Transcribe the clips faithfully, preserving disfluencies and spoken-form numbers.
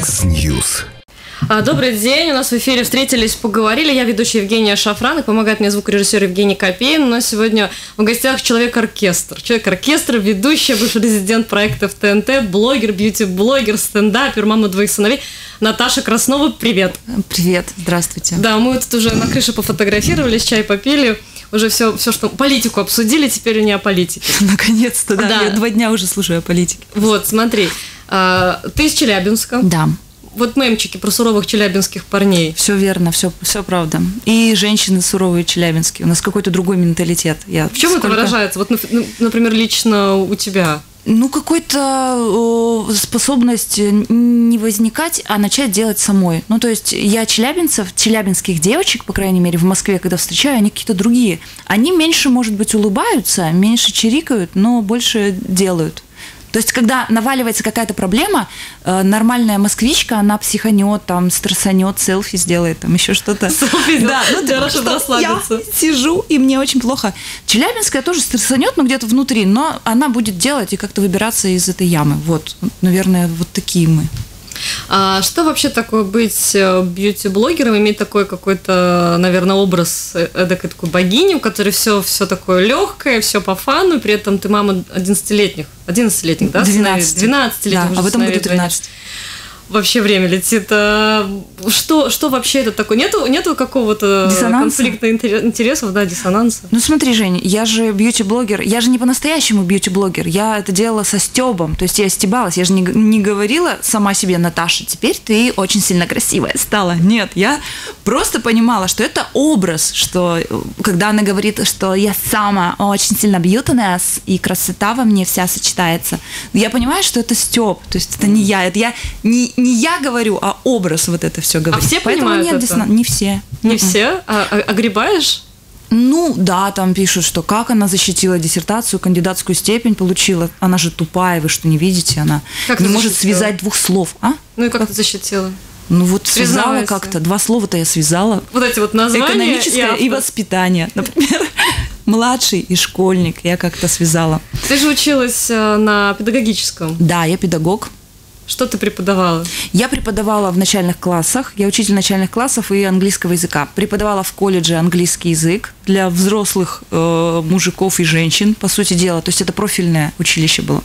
Яндекс.Ньюс. Добрый день, у нас в эфире «Встретились, поговорили». Я ведущая Евгения Шафран, и помогает мне звукорежиссер Евгений Копейн. У нас сегодня в гостях человек-оркестр. Человек-оркестр, ведущая, бывший резидент проектов ТНТ, блогер, бьюти-блогер, стендапер, мама двоих сыновей. Наташа Краснова, привет. Привет, здравствуйте. Да, мы тут уже на крыше пофотографировались, чай попили. Уже все, все, что политику обсудили, теперь не о политике. Наконец-то, да. Да. Я два дня уже слушаю о политике. Вот, смотри, ты из Челябинска. Да. Вот мемчики про суровых челябинских парней. Все верно, все, все правда. И женщины суровые челябинские. У нас какой-то другой менталитет. Я В чем сколько... это выражается? Вот, например, лично у тебя. Ну, какой-то э, способность не возникать, а начать делать самой. Ну, то есть я челябинцев, челябинских девочек, по крайней мере, в Москве, когда встречаю, они какие-то другие. Они меньше, может быть, улыбаются, меньше чирикают, но больше делают. То есть, когда наваливается какая-то проблема, э, нормальная москвичка, она психанет, там, стрессанет, селфи сделает, там, еще что-то. Селфи да, ну, для чтобы расслабиться. Я сижу, и мне очень плохо. Челябинская тоже стрессанет, но где-то внутри, но она будет делать и как-то выбираться из этой ямы. Вот, наверное, вот такие мы. А что вообще такое быть бьюти-блогером, иметь такой какой-то, наверное, образ эдакой такой богини, у которой все, все такое легкое, все по фану, при этом ты мама одиннадцатилетних, одиннадцатилетних, да? двенадцать. двенадцатилетних да, уже а в этом году сыновей тринадцать. Вообще время летит. А что, что вообще это такое? Нету, нету какого-то диссонанса? Конфликта интересов, да, диссонанса? Ну смотри, Жень, я же бьюти-блогер, я же не по-настоящему бьюти-блогер, я это делала со стёбом, то есть я стебалась, я же не, не говорила сама себе: Наташа, теперь ты очень сильно красивая стала. Нет, я просто понимала, что это образ, что когда она говорит, что я сама очень сильно бьютинес, и красота во мне вся сочетается, я понимаю, что это стёб, то есть это не я, это я не Не я говорю, а образ вот это все говорит. А все Поэтому понимают нет это? диссонанса. Не все. Не Mm-mm. все? А, а, огребаешь? Ну, да, там пишут, что как она защитила диссертацию, кандидатскую степень получила. Она же тупая, вы что, не видите? Она как не может защитила? связать двух слов. А? Ну и как, как? ты защитила? Ну вот связала Признавайся. как-то. Два слова-то я связала. Вот эти вот названия. Экономическое и, и воспитание. Например, младший и школьник я как-то связала. Ты же училась на педагогическом. Да, я педагог. Что ты преподавала? Я преподавала в начальных классах, я учитель начальных классов и английского языка. Преподавала в колледже английский язык для взрослых э, мужиков и женщин, по сути дела. То есть это профильное училище было.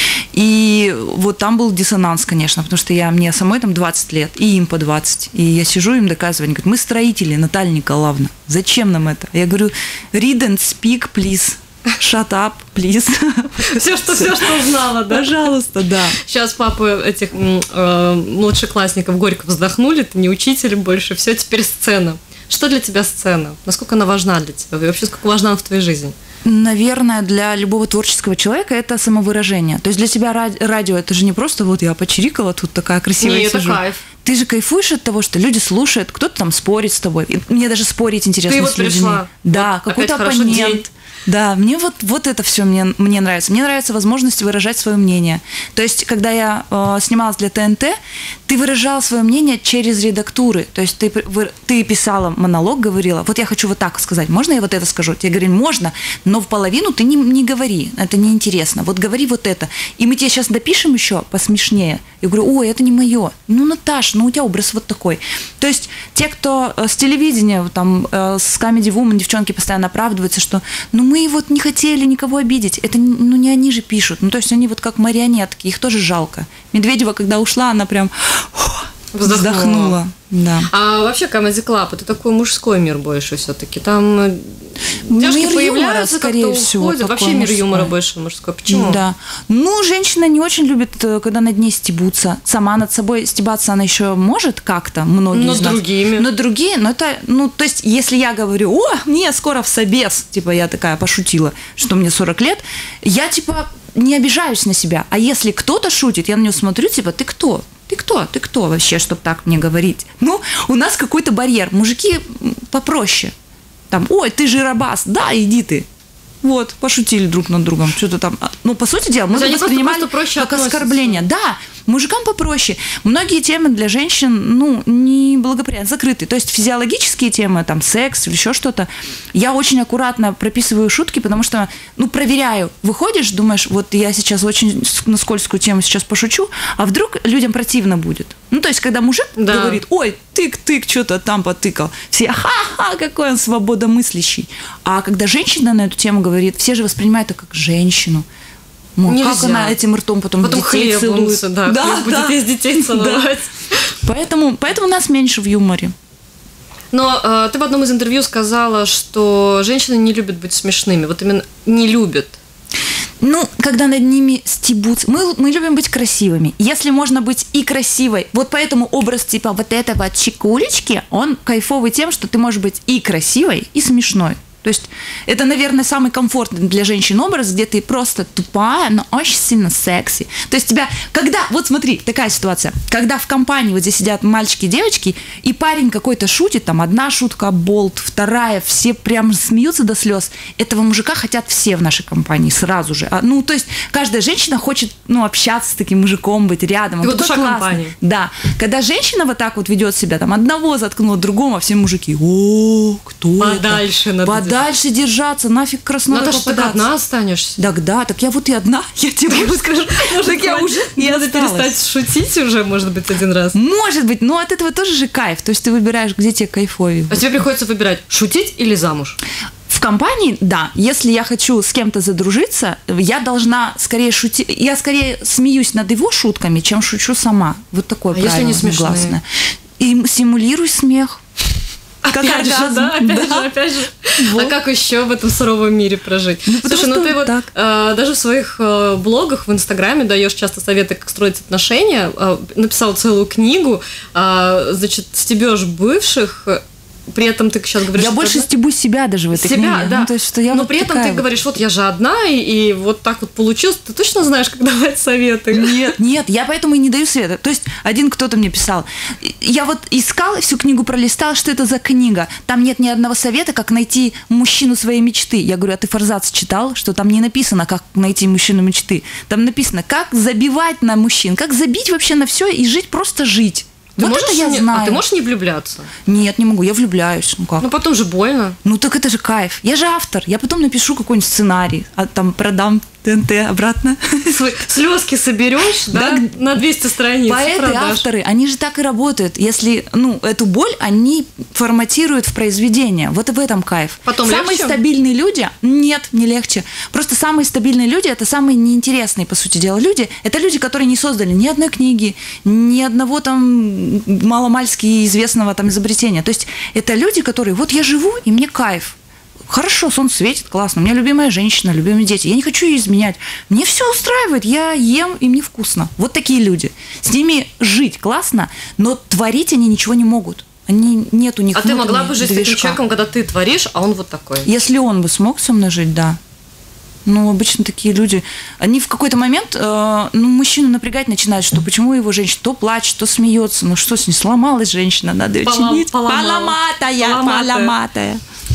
И вот там был диссонанс, конечно, потому что я, мне самой там двадцать лет, и им по двадцать. И я сижу, им доказываю, они говорят: мы строители, Наталья Николаевна, зачем нам это? Я говорю: read and speak, please. Shut up, please. Все, что, все, что знала, да? Пожалуйста, да. Сейчас папы этих э, младшеклассников горько вздохнули, ты не учитель больше, все, теперь сцена. Что для тебя сцена? Насколько она важна для тебя? И вообще, сколько важна она в твоей жизни? Наверное, для любого творческого человека это самовыражение. То есть для тебя радио это же не просто вот я почирикала, тут такая красивая Нет, сижу. это кайф. Ты же кайфуешь от того, что люди слушают, кто-то там спорит с тобой. Мне даже спорить интересно Ты вот с людьми. пришла. Да, вот какой-то оппонент. Да, мне вот, вот это все мне, мне нравится. Мне нравится возможность выражать свое мнение. То есть, когда я э, снималась для ТНТ, ты выражала свое мнение через редактуры. То есть, ты, вы, ты писала монолог, говорила: вот я хочу вот так сказать, можно я вот это скажу? Тебе говорили: можно, но в половину ты не, не говори, это неинтересно. Вот говори вот это. И мы тебе сейчас допишем еще посмешнее. Я говорю: ой, это не мое. Ну, Наташ, ну у тебя образ вот такой. То есть, те, кто с телевидения, там, с Comedy Woman, девчонки постоянно оправдываются, что ну мы вот не хотели никого обидеть. Это ну не они же пишут. Ну то есть они вот как марионетки, их тоже жалко. Медведева, когда ушла, она прям вздохнула. вздохнула. Да. А вообще Comedy Club это такой мужской мир больше все-таки. Там девушки мир появляются, юмора, скорее как-то всего, уходят. Вообще мир мужской. юмора больше мужской. Почему? Да. Ну, женщина не очень любит, когда над ней стебутся. Сама над собой стебаться она еще может как-то, многие но из нас. другими. Но другие, но это, ну, то есть, если я говорю: о, мне скоро в собес, типа я такая пошутила, что мне сорок лет, я типа не обижаюсь на себя. А если кто-то шутит, я на него смотрю, типа: ты кто? Ты кто? Ты кто вообще, чтобы так мне говорить? Ну, у нас какой-то барьер. Мужики попроще. Там: ой, ты жиробас, да, иди ты. Вот, пошутили друг над другом, что-то там ну, по сути дела, мы это воспринимали как оскорбление. Да, мужикам попроще. Многие темы для женщин, ну, неблагоприятно, закрыты. То есть физиологические темы, там, секс или еще что-то, я очень аккуратно прописываю шутки, потому что, ну, проверяю. Выходишь, думаешь, вот я сейчас очень на скользкую тему сейчас пошучу, а вдруг людям противно будет. Ну, то есть, когда мужик да. говорит, ой, тык-тык, что-то там потыкал, все, ха-ха, какой он свободомыслящий. А когда женщина на эту тему говорит, все же воспринимают это как женщину. Ну, как она этим ртом потом, потом детей целует. Да, да, будет да. из детей целовать. Да. Поэтому, поэтому нас меньше в юморе. Но э, ты в одном из интервью сказала, что женщины не любят быть смешными. Вот именно не любят. Ну, когда над ними стебутся. Мы, мы любим быть красивыми. Если можно быть и красивой, вот поэтому образ типа вот этого чекулечки, он кайфовый тем, что ты можешь быть и красивой, и смешной. То есть это, наверное, самый комфортный для женщин образ, где ты просто тупая, но очень сильно секси. То есть тебя, когда, вот смотри, такая ситуация, когда в компании вот здесь сидят мальчики и девочки, и парень какой-то шутит, там одна шутка, болт, вторая, все прям смеются до слез, этого мужика хотят все в нашей компании сразу же. А, ну, то есть каждая женщина хочет, ну, общаться с таким мужиком, быть рядом. И вот душа компании. Да. Когда женщина вот так вот ведет себя, там одного заткнула, другому, а все мужики, о, кто подальше это? Надо дальше держаться, нафиг краснотой попадаться. Наташа, ты одна останешься. Так, да, так я вот и одна, я тебе могу сказать. Так я уже надо перестать шутить уже, может быть, один раз. Может быть, но от этого тоже же кайф. То есть ты выбираешь, где тебе кайфовее. А тебе приходится выбирать, шутить или замуж? В компании, да, если я хочу с кем-то задружиться, я должна скорее шутить, я скорее смеюсь над его шутками, чем шучу сама. Вот такое правило. А если не смешные? И симулируй смех. Как опять же, да, опять да. же, опять же. Вот. А как еще в этом суровом мире прожить? Ну, слушай, ну ты вот э, даже в своих э, блогах в Инстаграме даешь часто советы, как строить отношения. Э, написал целую книгу, э, значит, стебешь бывших. При этом ты сейчас говоришь... Я больше одна... стебу себя даже в этой себя, книге. Да. Ну, то есть, что я Но вот при этом ты вот. говоришь, вот я же одна, и, и вот так вот получилось. Ты точно знаешь, как давать советы? Нет, нет, я поэтому и не даю совета. То есть один кто-то мне писал. Я вот искала, всю книгу пролистала, что это за книга. Там нет ни одного совета, как найти мужчину своей мечты. Я говорю, а ты Форзац читал? Что там не написано, как найти мужчину мечты. Там написано, как забивать на мужчин, как забить вообще на все и жить, просто жить. Ты вот это я не, знаю. А ты можешь не влюбляться? Нет, не могу, я влюбляюсь. Ну как? Ну потом же больно. Ну так это же кайф. Я же автор. Я потом напишу какой-нибудь сценарий, а там продам ТНТ обратно. Слезки соберешь, да, да, на двести страниц. Поэты, авторы, они же так и работают. Если, ну, эту боль они форматируют в произведение. Вот в этом кайф. Потом самые легче? стабильные люди, нет, не легче. Просто самые стабильные люди, это самые неинтересные, по сути дела, люди. Это люди, которые не создали ни одной книги, ни одного там маломальски известного там изобретения. То есть это люди, которые, вот я живу, и мне кайф. Хорошо, солнце светит, классно. У меня любимая женщина, любимые дети. Я не хочу ее изменять. Мне все устраивает, я ем, и мне вкусно. Вот такие люди. С ними жить классно, но творить они ничего не могут. Они, нет у них А ты могла бы жить с таким человеком, когда ты творишь, а он вот такой? Если он бы смог со мной жить, да. Ну, обычно такие люди, они в какой-то момент, э, ну, мужчину напрягать начинают, что почему его женщина то плачет, то смеется. Ну, что с ней сломалась женщина, надо ее Полом, чинить. Поломатая, поломатая.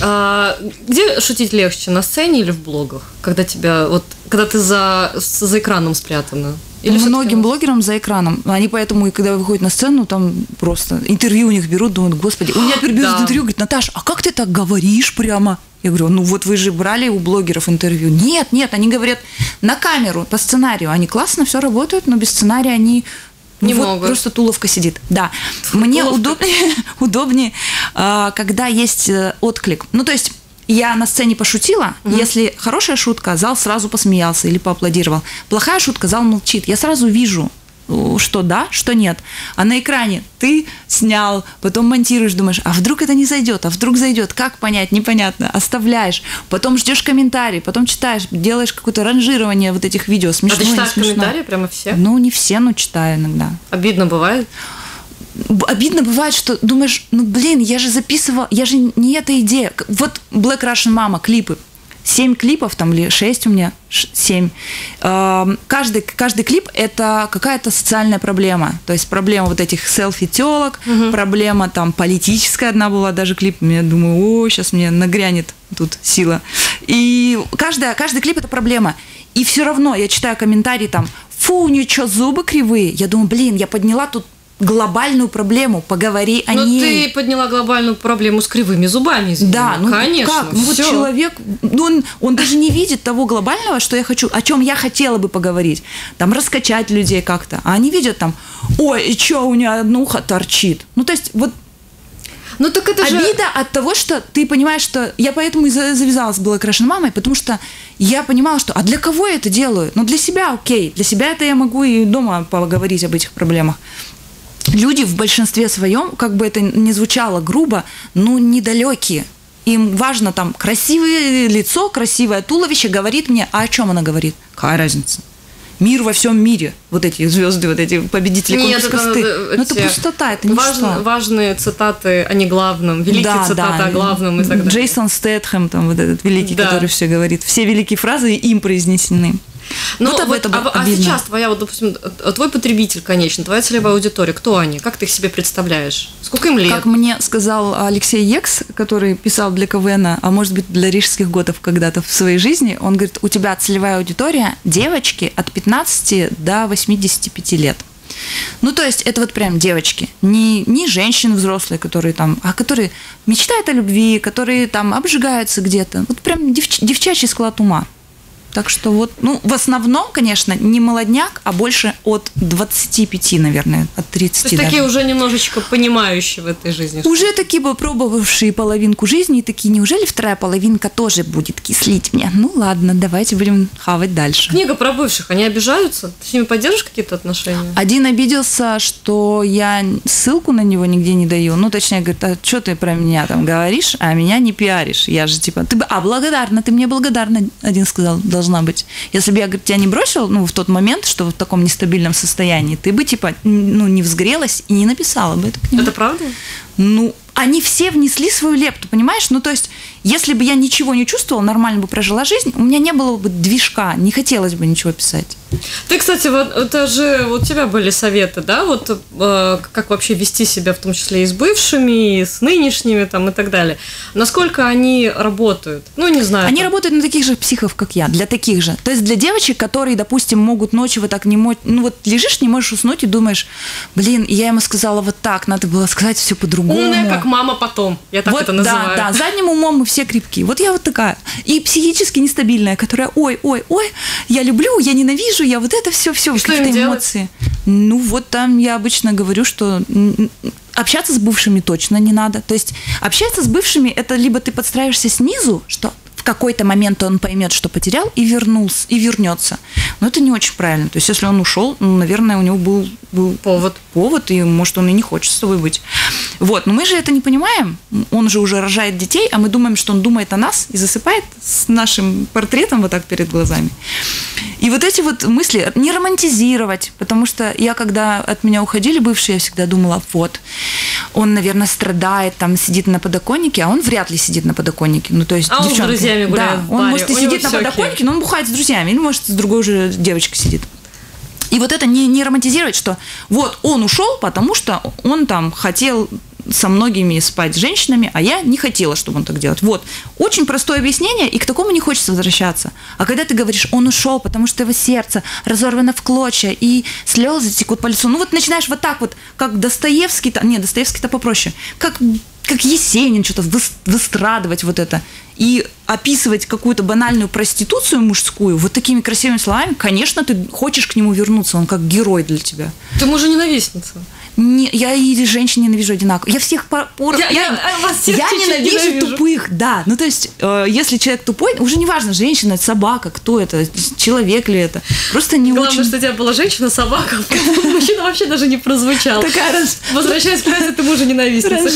А, где шутить легче, на сцене или в блогах? Когда тебя, вот, когда ты за, за экраном спрятана? Или многим блогерам за экраном. Они поэтому, и когда выходят на сцену, там просто интервью у них берут, думают, господи, у меня теперь берут да. интервью, говорит, Наташа, а как ты так говоришь прямо? Я говорю, ну вот вы же брали у блогеров интервью. Нет, нет, они говорят на камеру, по сценарию. Они классно все работают, но без сценария они... Не вот могут. Просто туловка сидит. Да. Мне удобнее, удобнее, когда есть отклик. Ну, то есть я на сцене пошутила, угу. Если хорошая шутка, зал сразу посмеялся или поаплодировал. Плохая шутка, зал молчит. Я сразу вижу, что да, что нет. А на экране ты снял, потом монтируешь, думаешь, а вдруг это не зайдет, а вдруг зайдет, как понять, непонятно, оставляешь, потом ждешь комментарий, потом читаешь, делаешь какое-то ранжирование вот этих видео, смешно, а ты читаешь не комментарии прямо все? Ну, не все, но читаю иногда. Обидно бывает? Обидно бывает, что думаешь, ну, блин, я же записывала, я же не эта идея. Вот Black Russian Mama, клипы. Семь клипов, там, или шесть у меня, семь. Каждый, каждый клип – это какая-то социальная проблема. То есть проблема вот этих селфи-телок, угу. Проблема там политическая одна была, даже клип. Я думаю, о, сейчас мне нагрянет тут сила. И каждая, каждый клип – это проблема. И все равно я читаю комментарии там, фу, у нее что, зубы кривые? Я думаю, блин, я подняла тут глобальную проблему, поговори о Но ней. Но ты подняла глобальную проблему с кривыми зубами, извини. Да, ну конечно. Как? Ну вот человек, он, он даже не видит того глобального, что я хочу, о чем я хотела бы поговорить. Там раскачать людей как-то. А они видят там, ой, и что, у нее одно ухо торчит. Ну то есть вот ну, так это обида же... от того, что ты понимаешь, что... Я поэтому и завязалась была крашен мамой, потому что я понимала, что... А для кого я это делаю? Ну, для себя окей. Для себя это я могу и дома поговорить об этих проблемах. Люди в большинстве своем, как бы это ни звучало грубо, ну, недалекие. Им важно там красивое лицо, красивое туловище, говорит мне, а о чем она говорит? Какая разница? Мир во всем мире. Вот эти звезды, вот эти победители конкурса красоты. Это, Но это пустота, это ничто. Важно, важные цитаты о неглавном, великие да, цитаты да. о главном и так далее. Джейсон Стэтхэм, там вот этот великий, да. который все говорит. Все великие фразы им произнесены. Ну, вот вот, а, а сейчас твоя, вот, допустим, твой потребитель, конечно, твоя целевая аудитория, кто они? Как ты их себе представляешь? Сколько им лет? Как мне сказал Алексей Екс, который писал для КВН, а может быть для рижских готов когда-то в своей жизни, он говорит, у тебя целевая аудитория девочки от пятнадцати до восьмидесяти пяти лет. Ну, то есть, это вот прям девочки, не, не женщины взрослые, которые там, а которые мечтают о любви, которые там обжигаются где-то. Вот прям девч, девчачий склад ума. Так что вот, ну, в основном, конечно, не молодняк, а больше от двадцати пяти, наверное, от тридцати. То есть даже. Такие уже немножечко понимающие в этой жизни. Уже такие попробовавшие половинку жизни, и такие, неужели вторая половинка тоже будет кислить меня? Ну ладно, давайте будем хавать дальше. Книга про бывших, они обижаются? Ты с ними поддержишь какие-то отношения? Один обиделся, что я ссылку на него нигде не даю. Ну, точнее, говорит, а что ты про меня там говоришь, а меня не пиаришь? Я же типа, ты, а, благодарна, ты мне благодарна, один сказал, должна быть. Если бы я, говорит, тебя не бросил, ну, в тот момент, что в таком нестабильном состоянии, ты бы, типа, ну, не взгрелась и не написала бы эту книгу. Это правда? Ну, они все внесли свою лепту, понимаешь? Ну, то есть, если бы я ничего не чувствовала, нормально бы прожила жизнь, у меня не было бы движка, не хотелось бы ничего писать. Ты, кстати, вот это же вот у тебя были советы, да, вот э, как вообще вести себя, в том числе и с бывшими, и с нынешними, там, и так далее. Насколько они работают? Ну, не знаю. Они там. работают на таких же психов, как я, для таких же. То есть для девочек, которые, допустим, могут ночью вот так не можешь, ну вот лежишь, не можешь уснуть и думаешь, блин, я ему сказала вот так, надо было сказать все по-другому. Умная, как мама потом, я так вот, это называю. Да, да, задним умом мы все крепкие. Вот я вот такая. И психически нестабильная, которая, ой, ой, ой, я люблю, я ненавижу, я вот это все, все, какие-то эмоции. Ну вот там я обычно говорю, что общаться с бывшими точно не надо. То есть общаться с бывшими, это либо ты подстраиваешься снизу, что в какой-то момент он поймет, что потерял, и вернулся, и вернется. Но это не очень правильно. То есть если он ушел, ну, наверное, у него был, был повод. повод, и может он и не хочет с тобой быть. Вот, но мы же это не понимаем. Он же уже рожает детей, а мы думаем, что он думает о нас и засыпает с нашим портретом вот так перед глазами. И вот эти вот мысли не романтизировать, потому что я, когда от меня уходили бывшие, я всегда думала, вот, он, наверное, страдает, там сидит на подоконнике, а он вряд ли сидит на подоконнике. Ну, то есть, а девчонки, он с друзьями гуляет да, в баре. Он, может, и сидит на подоконнике, окей. Но он бухает с друзьями, или, может, с другой же девочкой сидит. И вот это не, не романтизировать, что вот он ушел, потому что он там хотел со многими спать с женщинами, а я не хотела, чтобы он так делал. Вот. Очень простое объяснение, и к такому не хочется возвращаться. А когда ты говоришь, он ушел, потому что его сердце разорвано в клочья, и слезы текут по лицу, ну вот начинаешь вот так вот, как Достоевский-то, нет, Достоевский-то попроще, как, как Есенин что-то выстрадывать вот это, и описывать какую-то банальную проституцию мужскую вот такими красивыми словами, конечно, ты хочешь к нему вернуться, он как герой для тебя. Ты мужа-ненавистница. Не, я и женщин ненавижу одинаково. Я всех пор... Я, я, я, всех я ненавижу, ненавижу тупых, да. Ну, то есть, э, если человек тупой, уже не важно, женщина, это собака, кто это, человек ли это. Просто не Главное, очень... что у тебя была женщина, собака, а мужчина вообще даже не прозвучал. Такая раз... Возвращаясь к фразе, ты мужа-ненавистница.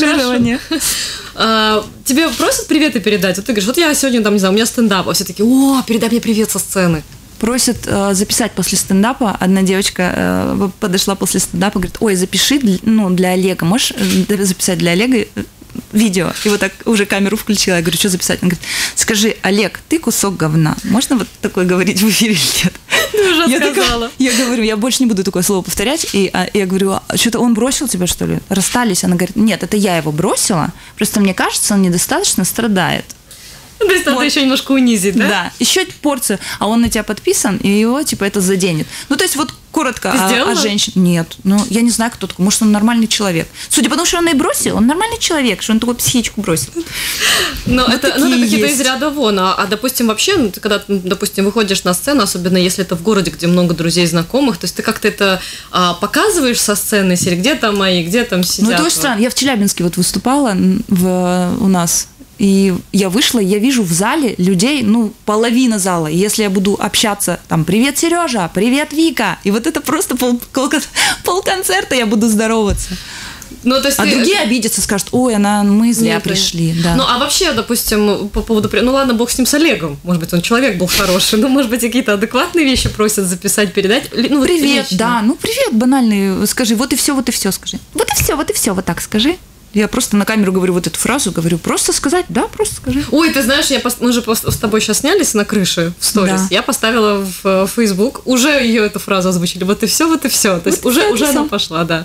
Хорошо. Тебе просят приветы передать? Вот ты говоришь, вот я сегодня, там, не знаю, у меня стендап, а все такие, о, передай мне привет со сцены. Просят э, записать после стендапа. Одна девочка э, подошла после стендапа, говорит, ой, запиши, ну, для Олега, можешь записать для Олега видео? И вот так уже камеру включила, я говорю, что записать? Он говорит, скажи, Олег, ты кусок говна. Можно вот такое говорить в эфире или нет? Ты уже я сказала. Такая, я говорю, я больше не буду такое слово повторять. И а, я говорю, а что-то он бросил тебя, что ли? Расстались? Она говорит, нет, это я его бросила, просто мне кажется, он недостаточно страдает. То есть надо Вот. еще немножко унизить, да? Да, еще порцию, а он на тебя подписан, и его, типа, это заденет. Ну, то есть, вот коротко Ты о, сделала? о женщине. Нет, ну, я не знаю, кто такой, может, он нормальный человек. Судя по тому, что он и бросил, он нормальный человек, что он такую психичку бросил. Но Вот это, ну, это такие какие-то есть. из ряда вон. А, а, допустим, вообще, ну, ты когда, допустим, выходишь на сцену, особенно если это в городе, где много друзей, знакомых, то есть ты как-то это а, показываешь со сцены, или где там мои, где там сидят? Ну, это очень странно. Я в Челябинске вот выступала в, у нас, и я вышла, и я вижу в зале людей, ну, половина зала. И если я буду общаться, там, привет, Сережа, привет, Вика, и вот это просто пол, пол, полконцерта я буду здороваться. Ну, то есть А ты- другие обидятся, скажут, ой, она, мы зря Нет, пришли. Да. Ну, а вообще, допустим, по поводу... при- Ну, ладно, бог с ним, с Олегом. Может быть, он человек был хороший, но, может быть, какие-то адекватные вещи просят записать, передать. Ли- Ну, вот Привет, лично. да, ну привет, банальный, скажи, вот и все, вот и все, скажи. Вот и все, вот и все, вот так скажи. Я просто на камеру говорю вот эту фразу, говорю, просто сказать, да, просто скажи. Ой, ты знаешь, я пос- мы же пос- с тобой сейчас снялись на крыше в сторис. Да. Я поставила в э, Facebook, уже ее эту фразу озвучили. Вот и все, вот и все. То есть Вот и уже, всё, уже это она всё. пошла, да.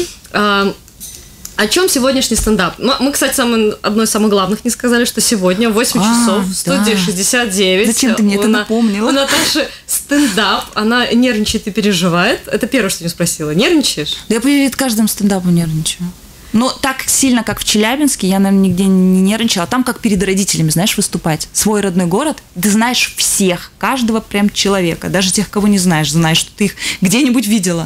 А, о чем сегодняшний стендап? Ну, мы, кстати, самый, одно из самых главных не сказали, что сегодня в восемь А, часов в студии да. шестьдесят девять. Зачем ты мне у это На- напомнила? У Наташи стендап. Она нервничает и переживает. Это первое, что я не спросила. Нервничаешь? Да я перед каждым стендапом нервничаю. Но так сильно, как в Челябинске, я, наверное, нигде не нервничала. Там как перед родителями, знаешь, выступать. Свой родной город, ты знаешь всех, каждого прям человека. Даже тех, кого не знаешь, знаешь, что ты их где-нибудь видела.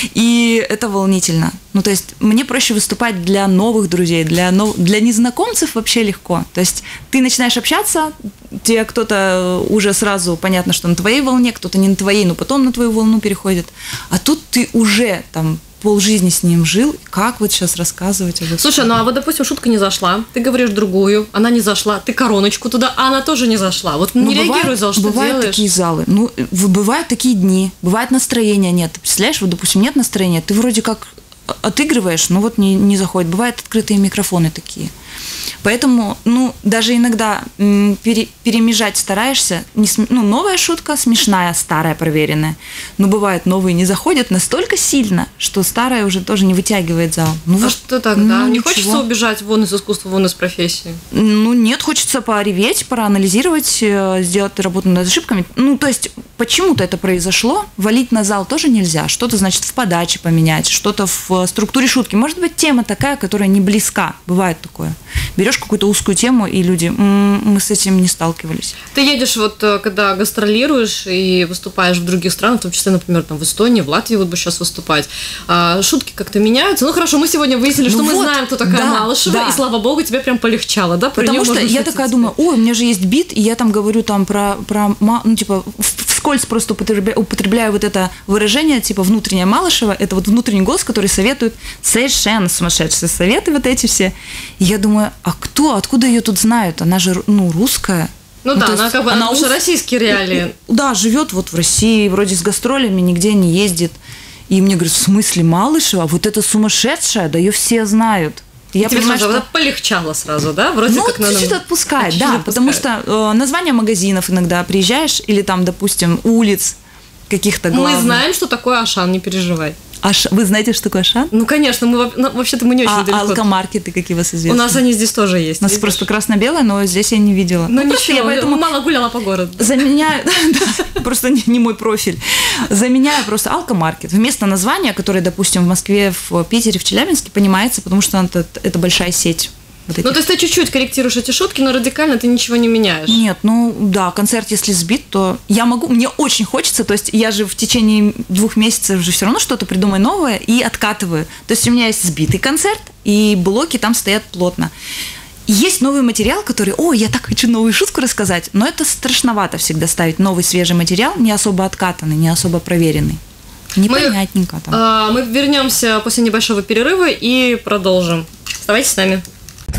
И это волнительно. Ну, то есть мне проще выступать для новых друзей, для, нов... для незнакомцев вообще легко. То есть ты начинаешь общаться, тебе кто-то уже сразу понятно, что на твоей волне, кто-то не на твоей, но потом на твою волну переходит. А тут ты уже там полжизни с ним жил, как вот сейчас рассказывать об этом? Слушай, ну а вот, допустим, шутка не зашла, ты говоришь другую, она не зашла, ты короночку туда, а она тоже не зашла. Вот Ну, не бывает- реагируй, зал, что бывают делаешь? такие залы. Ну, в- бывают такие дни, бывает настроения нет. Ты представляешь, вот, допустим, нет настроения, ты вроде как отыгрываешь, но вот не, не заходит. Бывают открытые микрофоны такие. Поэтому, ну, даже иногда м, пере- перемежать стараешься. Не см- ну, новая шутка смешная, старая, проверенная. Но бывает, новые не заходят настолько сильно, что старая уже тоже не вытягивает зал. Ну, А вот, что тогда? ну, не ничего. хочется убежать вон из искусства, вон из профессии? Ну, нет, хочется пореветь, проанализировать, э, сделать работу над ошибками. Ну, то есть, почему-то это произошло. Валить на зал тоже нельзя. Что-то, значит, в подаче поменять, что-то в э, структуре шутки. Может быть, тема такая, которая не близка. Бывает такое. Берешь какую-то узкую тему, и люди, «М, мы с этим не сталкивались. Ты едешь, вот э, когда гастролируешь и выступаешь в других странах, в том числе, например, там в Эстонии, в Латвии вот бы сейчас выступать, а, шутки как-то меняются. Ну хорошо, мы сегодня выяснили, что Ну мы вот, знаем, кто такая да, Малышева, да. и слава богу, тебе прям полегчало, да? Про Потому неё что можно я шутить такая теперь. думаю, ой, у меня же есть бит, и я там говорю там про, про ма- ну, типа, в- вскользь просто употребляю, употребляю вот это выражение, типа, внутренняя Малышева, это вот внутренний голос, который советует совершенно сумасшедшие советы вот эти все. И я думаю, а кто, откуда ее тут знают? Она же, ну, русская. Ну, Ну, да, то она есть как бы, она она уже ус- российские реалии. Да, живет вот в России, вроде с гастролями, нигде не ездит. И мне говорят, в смысле Малышева? Вот это сумасшедшая, да ее все знают. И я Тебе понимаю, сразу что... она полегчало сразу, да? Вроде Ну, как вот надо... чуть-чуть отпускает, чуть-чуть да, отпускает. потому что э, названия магазинов иногда приезжаешь, или там, допустим, улиц каких-то главных. Мы знаем, что такое Ашан, не переживай. Аш... Вы знаете, что такое Ашан? Ну, конечно, мы во- ну, вообще-то мы не очень А далеко. алкомаркеты какие у вас У известны? нас они здесь тоже есть. У нас видишь? просто красно-белое, но здесь я не видела. Ну, просто ничего, я поэтому мало гуляла по городу. заменяю, да, просто не, не мой профиль, заменяю просто алкомаркет. Вместо названия, которое, допустим, в Москве, в Питере, в Челябинске, понимается, потому что это, это большая сеть. Вот Ну, этих. то есть ты чуть-чуть корректируешь эти шутки, но радикально ты ничего не меняешь. Нет, ну да, концерт, если сбит, то я могу, мне очень хочется, то есть я же в течение двух месяцев же все равно что-то придумаю новое и откатываю. То есть у меня есть сбитый концерт, и блоки там стоят плотно. И есть новый материал, который, о, я так хочу новую шутку рассказать, но это страшновато всегда ставить новый свежий материал, не особо откатанный, не особо проверенный. Непонятненько там. А, мы вернемся после небольшого перерыва и продолжим. Оставайтесь с нами.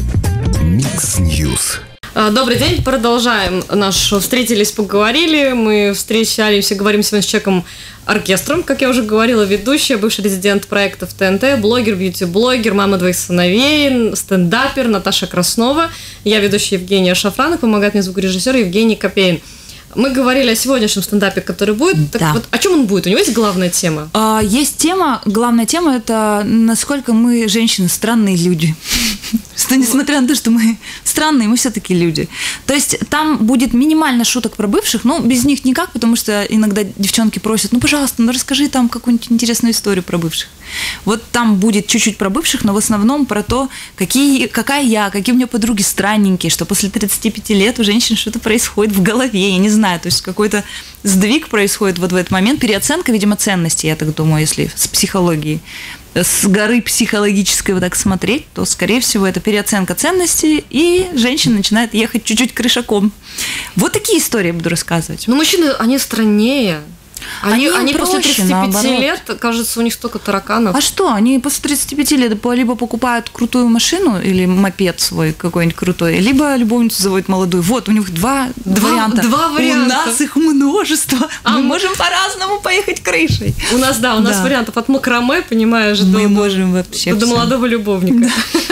Микс Ньюс. А, Добрый день, продолжаем наш «Встретились, поговорили». Мы встречались и говорим сегодня с человеком-оркестром, как я уже говорила, ведущая, бывший резидент проектов ТНТ, блогер, бьюти-блогер, мама двоих сыновей, стендапер Наташа Краснова. Я ведущая Евгения Шафранов, помогает мне звукорежиссер Евгений Копейн. Мы говорили о сегодняшнем стендапе, который будет. Так Да. вот, о чем он будет? У него есть главная тема? А, Есть тема, главная тема – это насколько мы, женщины, странные люди. Что несмотря на то, что мы странные, мы все-таки люди. То есть там будет минимально шуток про бывших, но без них никак, потому что иногда девчонки просят, ну, пожалуйста, ну, расскажи там какую-нибудь интересную историю про бывших. Вот там будет чуть-чуть про бывших, но в основном про то, какие, какая я, какие у меня подруги странненькие, что после тридцати пяти лет у женщин что-то происходит в голове, я не знаю, то есть какой-то сдвиг происходит вот в этот момент, переоценка, видимо, ценностей, я так думаю, если с психологией, с горы психологической вот так смотреть, то, скорее всего, это переоценка ценностей, и женщина начинает ехать чуть-чуть крышаком. Вот такие истории я буду рассказывать. Но мужчины, они страннее. Они, Они они после проще, тридцати пяти наоборот. лет, кажется, у них столько тараканов. А что, они после тридцати пяти лет либо покупают крутую машину или мопед свой какой-нибудь крутой, либо любовницу заводят молодую. Вот, у них два, Два- варианта. два варианта. У нас их множество. А мы мы- можем по-разному поехать крышей. У нас, да, у нас Да. вариантов от макраме, понимаешь, Мы до, можем вообще до всё. молодого любовника.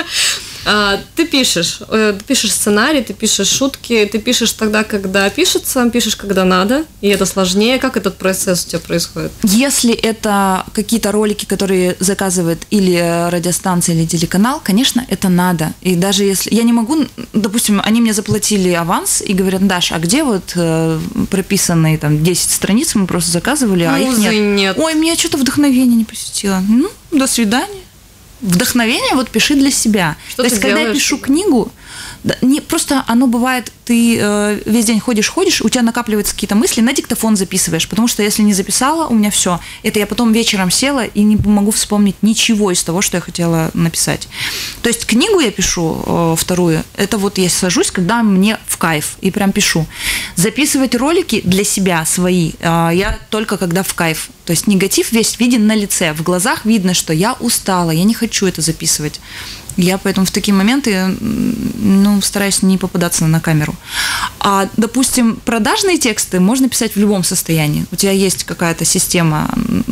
А, ты пишешь, э, ты пишешь сценарий, ты пишешь шутки, ты пишешь тогда, когда пишется, пишешь, когда надо, и это сложнее. Как этот процесс у тебя происходит? Если это какие-то ролики, которые заказывает или радиостанция, или телеканал, конечно, это надо. И даже если... Я не могу... Допустим, они мне заплатили аванс и говорят, Даша, а где вот э, прописанные там десять страниц, мы просто заказывали, а их Музы нет. нет. Ой, меня что-то вдохновение не посетило. Ну, до свидания. Вдохновение вот пиши для себя. Что То ты есть, когда я делаешь? пишу книгу, да, не, просто оно бывает, ты э, весь день ходишь, ходишь, у тебя накапливаются какие-то мысли, на диктофон записываешь, потому что если не записала, у меня все. Это я потом вечером села и не могу вспомнить ничего из того, что я хотела написать. То есть книгу я пишу э, вторую, это вот я сажусь, когда мне в кайф, и прям пишу. Записывать ролики для себя свои э, я только когда в кайф. То есть негатив весь виден на лице, в глазах видно, что я устала, я не хочу это записывать. Я поэтому в такие моменты, ну, стараюсь не попадаться на камеру. А, допустим, продажные тексты можно писать в любом состоянии. У тебя есть какая-то система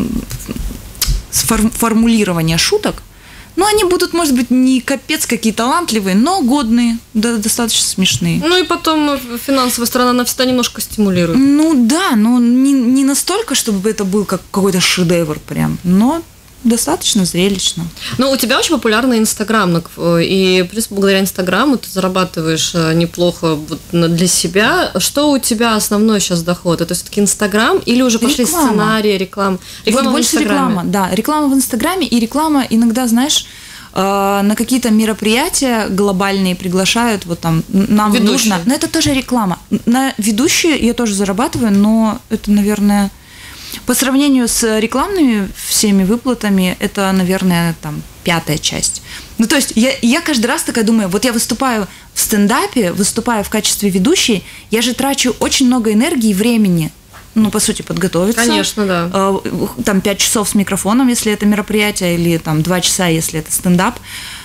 формулирования шуток, но они будут, может быть, не капец какие талантливые, но годные, да, достаточно смешные. Ну и потом финансовая сторона, она всегда немножко стимулирует. Ну да, но не, не настолько, чтобы это был как какой-то шедевр прям, но достаточно зрелищно. Ну, у тебя очень популярный Инстаграм, и, в принципе, благодаря Инстаграму ты зарабатываешь неплохо вот для себя. Что у тебя основной сейчас доход? Это все-таки Инстаграм или уже пошли Реклама. сценарии, реклама? Реклама Вот в больше Инстаграме. реклама, да, реклама в Инстаграме, и реклама иногда, знаешь, э, на какие-то мероприятия глобальные приглашают, вот там нам Ведущие. нужно, но это тоже реклама. На ведущие я тоже зарабатываю, но это, наверное, по сравнению с рекламными всеми выплатами, это, наверное, там пятая часть. Ну, то есть я, я каждый раз такая думаю, вот я выступаю в стендапе, выступаю в качестве ведущей, я же трачу очень много энергии и времени, ну, по сути, подготовиться. Конечно, да. Э, Там пять часов с микрофоном, если это мероприятие, или там два часа, если это стендап.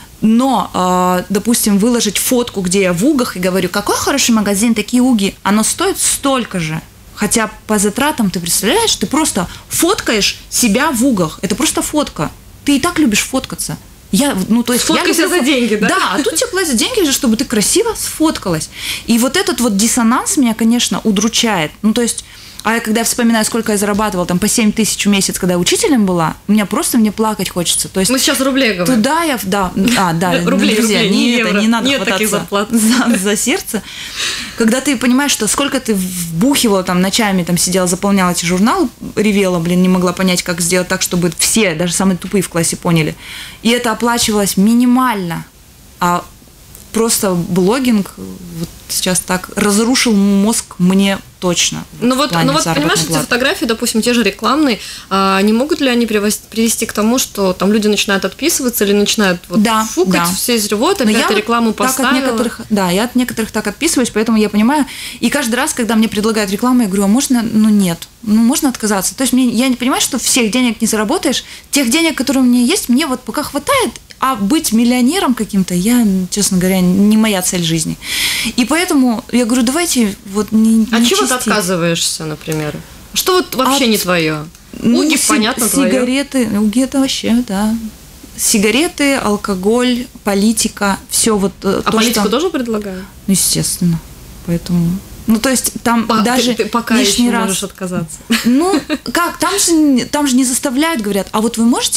Но, э, допустим, выложить фотку, где я в угах, и говорю, какой хороший магазин, такие уги, оно стоит столько же. Хотя по затратам, ты представляешь, ты просто фоткаешь себя в угах. Это просто фотка. Ты и так любишь фоткаться. Я, ну, то есть Сфоткайся я люблю за деньги, да? Да, а тут тебе платят деньги же, чтобы ты красиво сфоткалась. И вот этот вот диссонанс меня, конечно, удручает. Ну, то есть, а я когда вспоминаю, сколько я зарабатывала, там, по семь тысяч в месяц, когда я учителем была, у меня просто, мне плакать хочется. То есть, Мы сейчас рублей говорим. туда я, да, а, да, Рублей, друзья, рублей, не, не это, евро. не надо Нет таких хвататься зарплат. за, за сердце. Когда ты понимаешь, что сколько ты вбухивала там ночами, там сидела, заполняла эти журналы, ревела, блин, не могла понять, как сделать так, чтобы все, даже самые тупые в классе поняли. И это оплачивалось минимально. А просто блогинг вот сейчас так разрушил мозг мне точно. Ну в вот, плане ну вот заработной понимаешь, эти платы. фотографии, допустим, те же рекламные, а, не могут ли они привести, привести к тому, что там люди начинают отписываться или начинают вот Да, фукать да. все из вот, Но опять я ты рекламу так от поставила. некоторых, да, я от некоторых так отписываюсь, поэтому я понимаю. И каждый раз, когда мне предлагают рекламу, я говорю, а можно, ну нет, ну можно отказаться. То есть мне, я не понимаю, что всех денег не заработаешь. Тех денег, которые у меня есть, мне вот пока хватает, а быть миллионером каким-то, я, честно говоря, не моя цель жизни. И поэтому я говорю, давайте вот не А не чего ты чистить. отказываешься, например? Что вот вообще От- не твое? Ну, Уги, си- понятно, твое. сигареты, уги это вообще, да. Сигареты, алкоголь, политика, все вот э, А то, политику что... тоже предлагаю? Ну, естественно. Поэтому... Ну, то есть там Па- даже ты, ты пока лишний еще раз... можешь отказаться. Ну, как, там же, там же не заставляют, говорят, а вот вы можете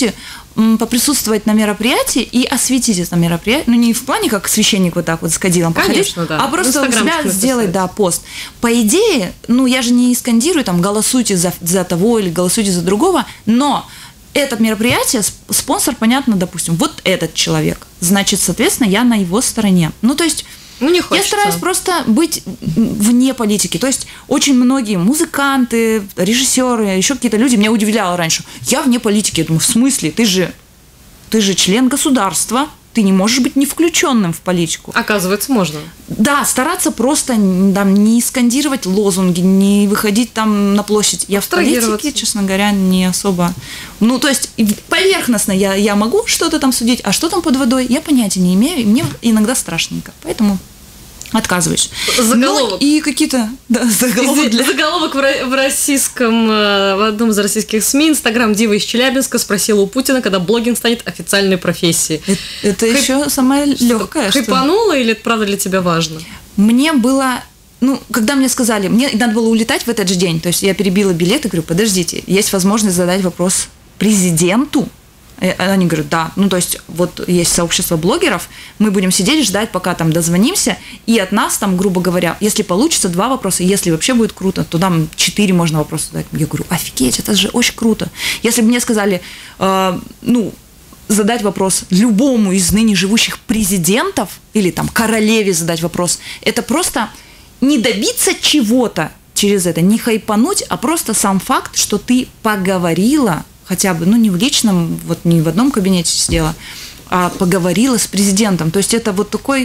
м, поприсутствовать на мероприятии и осветить это мероприятие. Ну, не в плане, как священник вот так вот с кадилом походить, Конечно, да. а просто у себя Инстаграмчик сделать, написать. да, пост. По идее, ну, я же не скандирую, там, голосуйте за, за того или голосуйте за другого, но это мероприятие, сп- спонсор, понятно, допустим, вот этот человек. Значит, соответственно, я на его стороне. Ну, то есть... Ну, не Я хочется. стараюсь просто быть вне политики. То есть очень многие музыканты, режиссеры, еще какие-то люди меня удивляло раньше. Я вне политики. Я думаю, в смысле? Ты же, ты же член государства. Ты не можешь быть не включенным в политику. Оказывается, можно. Да, стараться просто там, не скандировать лозунги, не выходить там на площадь. Я в политике, честно говоря, не особо... Ну, то есть поверхностно я, я могу что-то там судить, а что там под водой, я понятия не имею, и мне иногда страшненько. Поэтому отказываюсь. Заголовок. Ну, и какие-то... Да, заголовок для... Заголовок в ро- в российском, э, в одном из российских СМИ. Инстаграм дива из Челябинска спросила у Путина, когда блогинг станет официальной профессией. Это, это Хайп- еще самое легкое. Что... Хайпануло или это правда для тебя важно? Мне было... Ну, когда мне сказали, мне надо было улетать в этот же день, то есть я перебила билет и говорю, подождите, есть возможность задать вопрос президенту? И они говорят, да, ну то есть вот есть сообщество блогеров, мы будем сидеть и ждать, пока там дозвонимся, и от нас там, грубо говоря, если получится, два вопроса, если вообще будет круто, то там четыре можно вопроса задать. Я говорю, офигеть, это же очень круто. Если бы мне сказали, э, ну, задать вопрос любому из ныне живущих президентов, или там королеве задать вопрос, это просто не добиться чего-то через это, не хайпануть, а просто сам факт, что ты поговорила, хотя бы, ну, не в личном, вот не в одном кабинете сидела, а поговорила с президентом. То есть это вот такой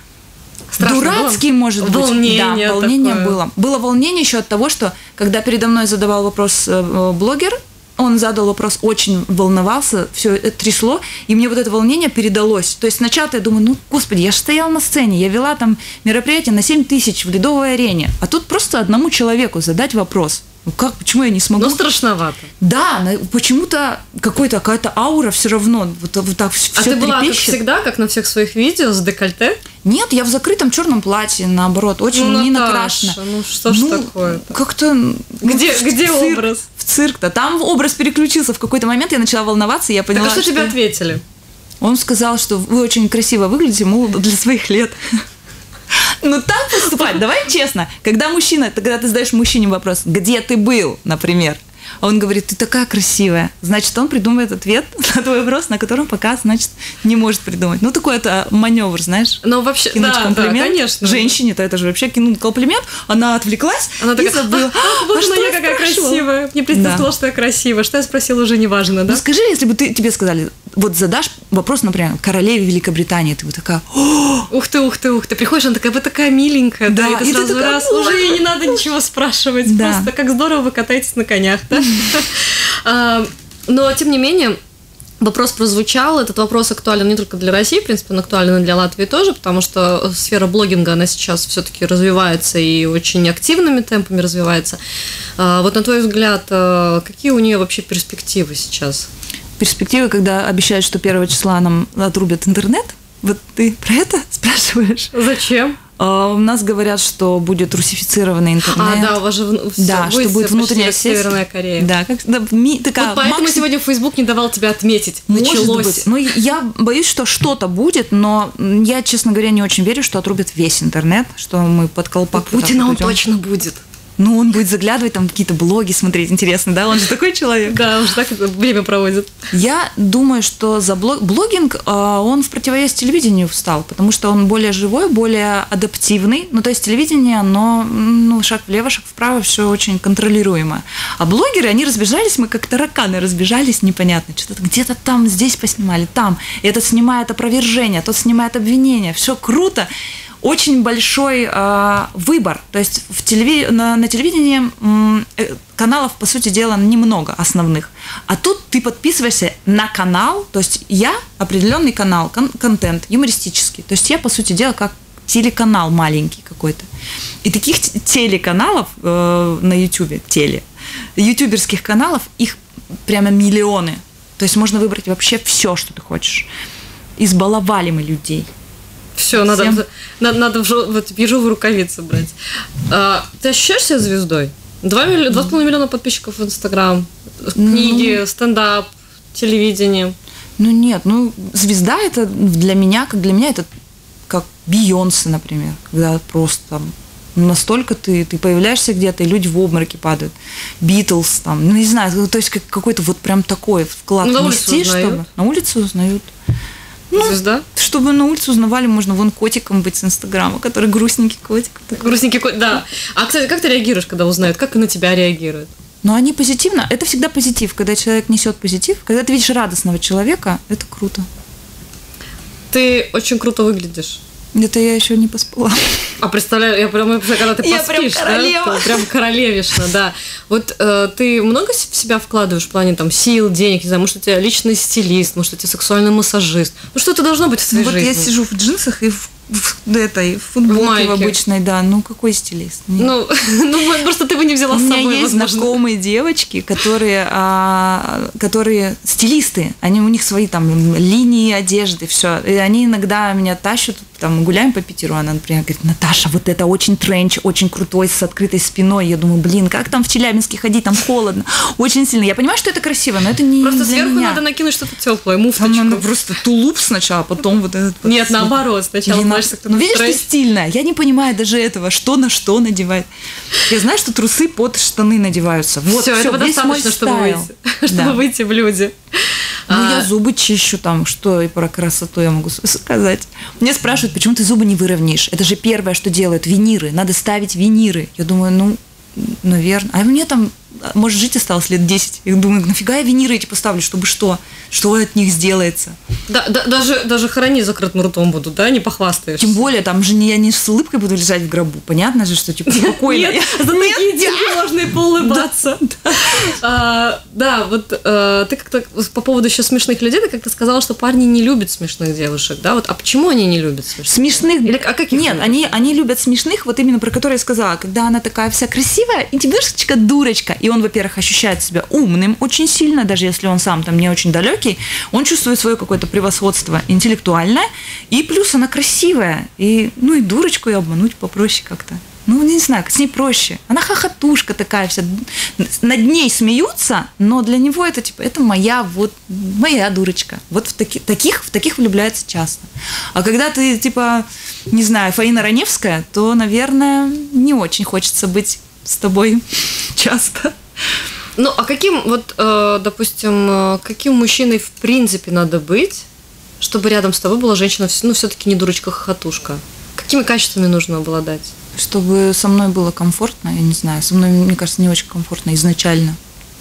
Страшно дурацкий, было? может быть. Волнение Да, волнение такое. было. Было волнение еще от того, что когда передо мной задавал вопрос э, блогер, он задал вопрос, очень волновался, все это трясло, и мне вот это волнение передалось. То есть сначала я думаю, ну, господи, я же стояла на сцене, я вела там мероприятие на семь тысяч в Ледовой арене, а тут просто одному человеку задать вопрос. Ну как, почему я не смогу? Ну, страшновато. Да, на- почему-то какой-то, какая-то аура все равно, вот, вот так все А ты была, как трепещет. всегда, как на всех своих видео, с декольте? Нет, я в закрытом черном платье, наоборот, очень Ну, не Наташа, накрашена. ну что ж такое-то? Как-то... ну, Где- в где цирк- образ? В цирк-то. Там образ переключился в какой-то момент, я начала волноваться, и я Так поняла, а что тебе ответили? Он сказал, что вы очень красиво выглядите, мол, для своих лет. Ну так поступать, давай честно. Когда мужчина, когда ты задаешь мужчине вопрос, где ты был, например, а он говорит, ты такая красивая, значит, он придумает ответ на твой вопрос, на котором пока, значит, не может придумать. Ну, такой это маневр, знаешь. Ну, вообще, Кинуть да, да, комплимент. конечно. Женщине-то это же вообще кинуть комплимент, она отвлеклась Она и такая, забыла. а, боже, что моя я какая спрашивала? красивая. Мне представила, Да. что я красивая. Что я спросила, уже не важно, да? Ну скажи, если бы ты, тебе сказали, вот задашь вопрос, например, королеве Великобритании, ты бы такая, «О, Ух ты, ух ты, ух ты. Приходишь, она такая, вы такая миленькая, да, Да, и ты и ты сразу такая, раз, «Ой». уже ей не надо ничего спрашивать, Да. просто как здорово вы катаетесь на конях, да? А, Но, тем не менее, вопрос прозвучал, этот вопрос актуален не только для России, в принципе, он актуален и для Латвии тоже, потому что сфера блогинга, она сейчас все-таки развивается и очень активными темпами развивается. А, Вот на твой взгляд, а, какие у нее вообще перспективы сейчас? перспективы, когда обещают, что первого числа нам отрубят интернет? Вот ты про это спрашиваешь? Зачем? А, у нас говорят, что будет русифицированный интернет. А, да, у вас же в- всё, Да, что вы будет почти внутренняя как сеть. Северная Корея. Да, как, да, ми- такая Вот поэтому максим- сегодня Facebook не давал тебя отметить. Может Началось. быть. Ну, я боюсь, что что-то будет, но я, честно говоря, не очень верю, что отрубят весь интернет, что мы под У колпак. вот так Путина вот он идем. точно будет. Ну, он будет заглядывать, там какие-то блоги смотреть, интересно, да? Он же такой человек. Да, он же так время проводит. Я думаю, что за блог... блогинг, э, он в противовес телевидению встал, потому что он более живой, более адаптивный. Ну, то есть телевидение, оно, ну, шаг влево, шаг вправо, все очень контролируемо. А блогеры, они разбежались, мы как тараканы разбежались, непонятно, что-то где-то там, здесь поснимали, там. Этот снимает опровержение, тот снимает обвинение, все круто. Очень большой э, выбор. То есть в телеви... на, на телевидении м, э, каналов, по сути дела, немного основных. А тут ты подписываешься на канал, то есть я определенный канал, кон- контент юмористический. То есть я, по сути дела, как телеканал маленький какой-то. И таких т- телеканалов э, на Ютубе, теле, ютуберских каналов, их прямо миллионы. То есть можно выбрать вообще все, что ты хочешь. Избаловали мы людей. Все, надо, Всем. надо, надо в, жо- вот, в ежовые рукавицы брать. А, ты ощущаешь себя звездой? Два, милли... Два с половиной миллиона подписчиков в Инстаграм, книги, стендап, телевидение. Ну нет, ну звезда это для меня, как для меня это как Бейонсе, например, когда просто там настолько ты, ты появляешься где-то, и люди в обмороке падают. Битлз там, ну не знаю, то есть как, какой-то вот прям такой вклад ну, нести, чтобы на улице узнают. Ну, звезда? Чтобы на улице узнавали, можно вон котиком быть с Инстаграма, который грустненький котик. Такой. Грустненький котик, да. А, кстати, как ты реагируешь, когда узнают? Как на тебя реагируют? Но они позитивно. Это всегда позитив. Когда человек несет позитив, когда ты видишь радостного человека, это круто. Ты очень круто выглядишь. Это я еще не поспала. А представляю, я прям, когда ты я поспишь, прям королева. Да, прям королевишна, да. Вот э, ты много в себя вкладываешь в плане там сил, денег, не знаю, может, у тебя личный стилист, может, у тебя сексуальный массажист. Ну, что-то должно быть в твоей вот жизни. Вот я сижу в джинсах и в в этой в футболке в, в обычной, да. Ну, какой стилист? Ну, ну, просто ты бы не взяла с собой, У меня есть возможно. знакомые девочки, которые, а, которые стилисты. Они, у них свои там линии одежды, все. И они иногда меня тащат, там, гуляем по Питеру, она, например, говорит: Наташа, вот это очень тренч, очень крутой, с открытой спиной. Я думаю, блин, как там в Челябинске ходить, там холодно. Очень сильно. Я понимаю, что это красиво, но это не просто для сверху меня. Надо накинуть что-то теплое, муфточку. Там надо просто тулуп сначала, потом вот этот. Нет, наоборот, сначала на... Ну, видишь, тренч. ты стильная. Я не понимаю даже этого, что на что надевать. Я знаю, что трусы под штаны надеваются. Вот, все, все, этого достаточно, чтобы выйти, чтобы да. выйти в люди. Ну, а... я зубы чищу там, что и про красоту я могу сказать. Мне спрашивают, почему ты зубы не выровняешь? Это же первое, что делают, виниры. Надо ставить виниры. Я думаю, ну, наверное. А мне там, может, жить осталось лет десять. Я думаю, нафига я виниры эти поставлю, чтобы что? Что от них сделается? Да, да, даже, даже храни закрытым ртом будут, да, не похвастаешься. Тем более, там же не, я не с улыбкой буду лежать в гробу. Понятно же, что типа спокойно. Нет, за такие деньги можно и поулыбаться. Да, вот ты как-то по поводу еще смешных людей, ты как-то сказала, что парни не любят смешных девушек, да? Вот, а почему они не любят смешных? Смешных? Или, а каких Нет, они, они любят смешных, вот именно про которые я сказала, когда она такая вся красивая, и немножечко дурочка, и он, во-первых, ощущает себя умным очень сильно, даже если он сам там не очень далекий, он чувствует свое какое-то превосходство интеллектуальное, и плюс она красивая, и, ну и дурочку ее обмануть попроще как-то. Ну, не знаю, с ней проще. Она хохотушка такая вся. Над ней смеются, но для него это типа, это моя вот, моя дурочка. Вот в таки, таких, в таких влюбляются часто. А когда ты, типа, не знаю, Фаина Раневская, то, наверное, не очень хочется быть с тобой часто. Ну, а каким, вот, э, допустим, каким мужчиной в принципе надо быть, чтобы рядом с тобой была женщина, ну, все-таки не дурочка-хохотушка? Какими качествами нужно обладать? Чтобы со мной было комфортно, я не знаю, со мной, мне кажется, не очень комфортно изначально.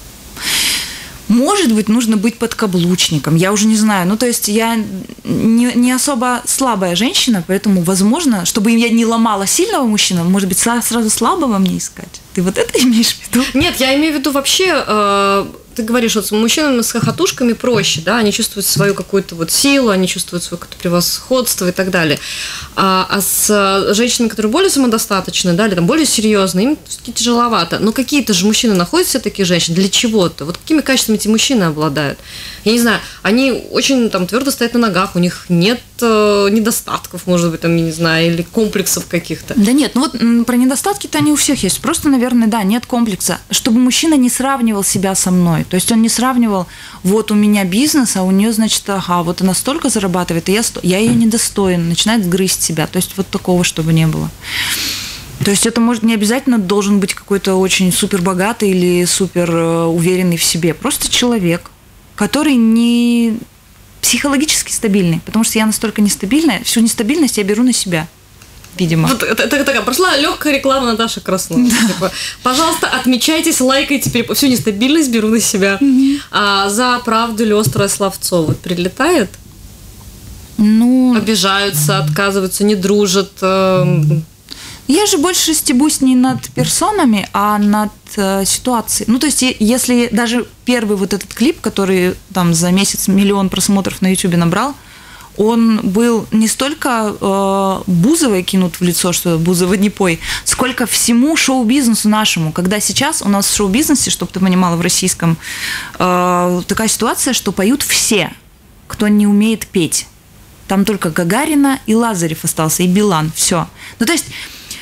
Может быть, нужно быть подкаблучником, я уже не знаю. Ну, то есть я не, не особо слабая женщина, поэтому, возможно, чтобы я не ломала сильного мужчину, может быть, сразу слабого мне искать. Ты вот это имеешь в виду? Нет, я имею в виду вообще... Э- Ты говоришь, вот с мужчинами с хохотушками проще, да, они чувствуют свою какую-то вот силу, они чувствуют свое какое-то превосходство и так далее. А, а с женщинами, которые более самодостаточны, да, или там более серьезные, им все-таки тяжеловато. Но какие-то же мужчины находят все такие женщины для чего-то. Вот какими качествами эти мужчины обладают? Я не знаю, они очень там твердо стоят на ногах, у них нет э, недостатков, может быть, там, я не знаю, или комплексов каких-то. Да нет, ну вот м, про недостатки-то они у всех есть. Просто, наверное, да, нет комплекса. Чтобы мужчина не сравнивал себя со мной. То есть он не сравнивал, вот у меня бизнес, а у нее, значит, ага, вот она столько зарабатывает, и я, я ее недостоин, начинает грызть себя. То есть вот такого, чтобы не было. То есть это, может, не обязательно должен быть какой-то очень супер богатый или супер уверенный в себе. Просто человек, который не психологически стабильный, потому что я настолько нестабильная, всю нестабильность я беру на себя. Видимо. Вот это, это такая прошла легкая реклама Наташи Краснова. Да. Типа, пожалуйста, отмечайтесь, лайкайте, всю нестабильность беру на себя. Mm-hmm. А за правду или острое словцо вот прилетает? Ну, обижаются, отказываются, не дружат. Э... Я же больше стебусь не над персонами, а над э, ситуацией. Ну, то есть, если даже первый вот этот клип, который там за месяц миллион просмотров на Ютубе набрал, он был не столько э, Бузовой кинут в лицо, что Бузова не пой, сколько всему шоу-бизнесу нашему. Когда сейчас у нас в шоу-бизнесе, чтобы ты понимала, в российском, э, такая ситуация, что поют все, кто не умеет петь. Там только Гагарина и Лазарев остался, и Билан, все. Ну, то есть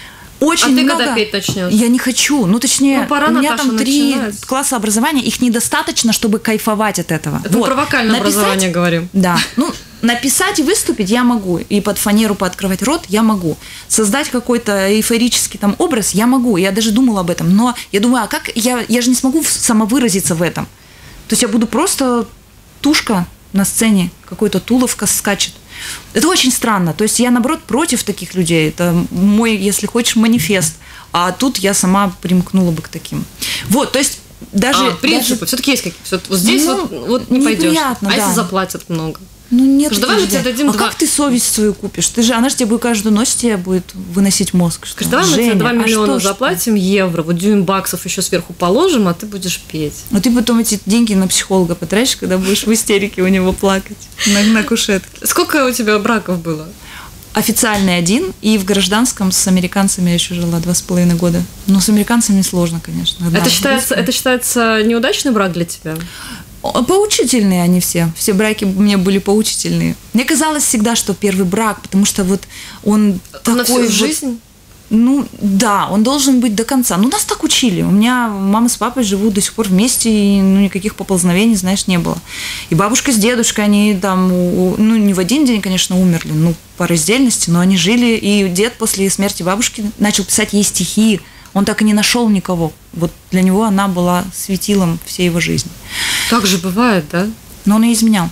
Очень а ты много. когда петь начнешь? Я не хочу. Ну, точнее, ну, пора, у меня Наташа, там три начинать. класса образования, их недостаточно, чтобы кайфовать от этого. Это вот. Мы про вокальное Написать, образование говорим. Да. Ну, написать и выступить я могу. И под фанеру пооткрывать рот я могу. Создать какой-то эйфорический там образ я могу. Я даже думала об этом. Но я думаю, а как я, я же не смогу самовыразиться в этом. То есть я буду просто тушка на сцене, какой-то Туловка скачет. Это очень странно. То есть я, наоборот, против таких людей. Это мой, если хочешь, манифест. А тут я сама примкнула бы к таким. Вот, то есть даже... А, принципы. Даже... Все-таки есть какие-то. Вот здесь ну, вот, вот не пойдешь. А да. если заплатят много? Ну нет, Слушай, давай мы тебе дадим а два... как ты совесть свою купишь? Ты же, она же тебе будет каждую ночь тебе будет выносить мозг. Что? Скажи, давай Женя, мы тебе два миллиона а что, заплатим, что? евро, вот дюйм баксов еще сверху положим, а ты будешь петь. А ты потом эти деньги на психолога потратишь, когда будешь в истерике у него плакать на, на кушетке. Сколько у тебя браков было? Официальный один, и в гражданском с американцами я еще жила два с половиной года. Но с американцами сложно, конечно. Это считается, это считается неудачный брак для тебя? Поучительные они все. Все браки мне были поучительные. Мне казалось всегда, что первый брак, потому что вот он на такой всю вот, жизнь? Ну, да, он должен быть до конца. Ну, нас так учили. У меня мама с папой живут до сих пор вместе, и ну, никаких поползновений, знаешь, не было. И бабушка с дедушкой, они там, ну, не в один день, конечно, умерли, ну, по раздельности, но они жили, и дед после смерти бабушки начал писать ей стихи. Он так и не нашел никого. Вот для него она была светилом всей его жизни. Так же бывает, да? Но он и изменял.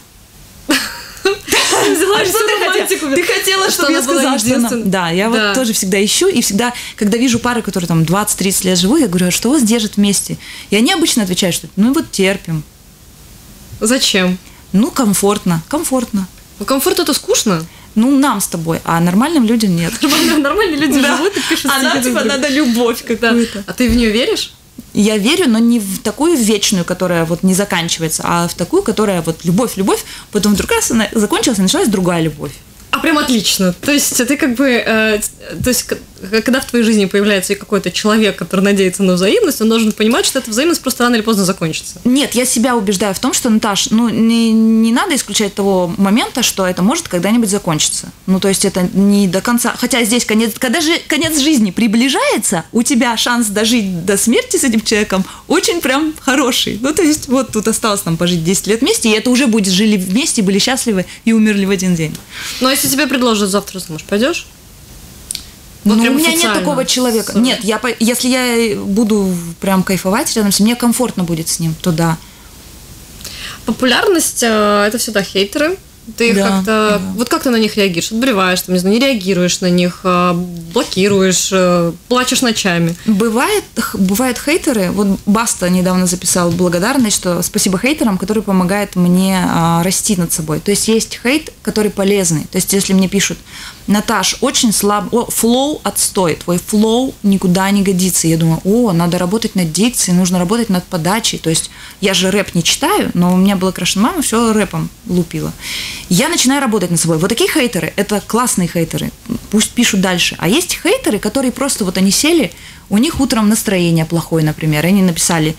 Взяла всю романтику. Ты хотела, чтобы я сказала, что она... Да, я вот тоже всегда ищу, и всегда, когда вижу пары, которые там двадцать-тридцать лет живут, я говорю, а что вас держит вместе? И они обычно отвечают, что ну вот терпим. Зачем? Ну, комфортно, комфортно. Ну, комфорт это скучно. Ну, нам с тобой, а нормальным людям нет. Нормальные люди живут и пишут. А нам, типа, надо любовь какую-то. А ты в нее веришь? Я верю, но не в такую вечную, которая вот не заканчивается, а в такую, которая вот любовь, любовь, потом вдруг раз она закончилась, и началась другая любовь. А прям отлично. То есть ты как бы, э, то есть когда в твоей жизни появляется какой-то человек, который надеется на взаимность, он должен понимать, что эта взаимность просто рано или поздно закончится. Нет, я себя убеждаю в том, что, Наташ, ну не, не надо исключать того момента, что это может когда-нибудь закончиться. Ну то есть это не до конца, хотя здесь конец, когда же конец жизни приближается, у тебя шанс дожить до смерти с этим человеком очень прям хороший. Ну то есть вот тут осталось нам пожить десять лет вместе, и это уже будет жили вместе, были счастливы и умерли в один день. Но если тебе предложат завтра замуж, пойдешь? Вот ну, у меня нет такого человека. С... Нет, я, если я буду прям кайфовать рядом с ним, мне комфортно будет с ним, то да. Популярность – это всегда хейтеры. Ты их да, как-то… Да. Вот как ты на них реагируешь? Отбреваешь, там, не знаю, не реагируешь на них, блокируешь, плачешь ночами. Бывает, бывают хейтеры. Вот Баста недавно записал благодарность, что спасибо хейтерам, которые помогают мне а, расти над собой. То есть есть хейт, который полезный. То есть если мне пишут, Наташ, очень слаб, о, флоу отстой, твой флоу никуда не годится. Я думаю, о, надо работать над дикцией, нужно работать над подачей. То есть я же рэп не читаю, но у меня была крашена мама, все рэпом лупила. Я начинаю работать над собой. Вот такие хейтеры, это классные хейтеры, пусть пишут дальше. А есть хейтеры, которые просто вот они сели, у них утром настроение плохое, например, и они написали,